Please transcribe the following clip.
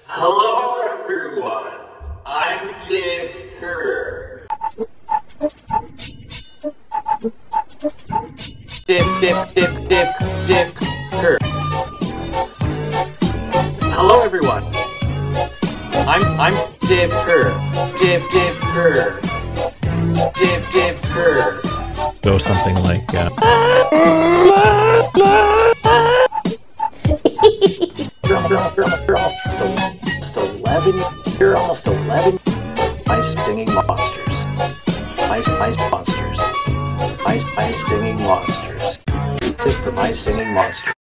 Hello everyone, I'm Kerr. Kerr. Hello everyone, I'm Kerr. Kerr. Kerr. Go something like, You're almost 11. My singing monsters. My monsters. My singing monsters. Good for my singing monsters.